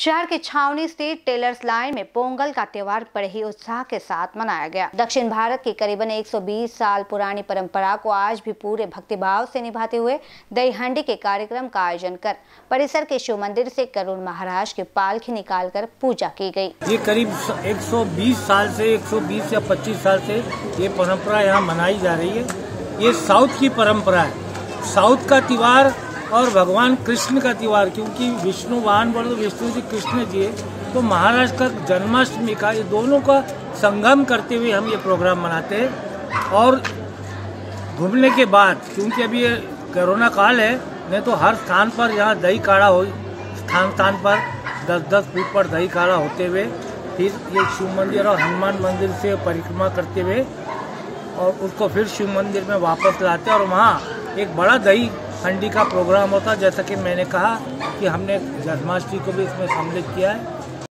शहर के छावनी स्थित टेलर्स लाइन में पोंगल का त्योहार बड़े ही उत्साह के साथ मनाया गया। दक्षिण भारत की करीबन 120 साल पुरानी परंपरा को आज भी पूरे भक्तिभाव से निभाते हुए दही हांडी के कार्यक्रम का आयोजन कर परिसर के शिव मंदिर से करुण महाराज की पालकी निकालकर पूजा की गई। ये करीब 120 साल से 120 या 25 साल से ये परंपरा यहाँ मनाई जा रही है। ये साउथ की परंपरा है, साउथ का त्योहार और भगवान कृष्ण का त्योहार, क्योंकि विष्णु वाहन बोलो विष्णु जी कृष्ण जी है, तो महाराष्ट्र का जन्माष्टमी का ये दोनों का संगम करते हुए हम ये प्रोग्राम मनाते हैं। और घूमने के बाद, क्योंकि अभी ये कोरोना काल है, नहीं तो हर स्थान पर यहाँ दही काढ़ा हो, स्थान पर 10-10 फुट पर दही काढ़ा होते हुए फिर ये शिव मंदिर और हनुमान मंदिर से परिक्रमा करते हुए और उसको फिर शिव मंदिर में वापस लाते हैं और वहाँ एक बड़ा दही हांडी का प्रोग्राम होता है। जैसा कि मैंने कहा कि हमने जन्माष्टमी को भी इसमें सम्मिलित किया है।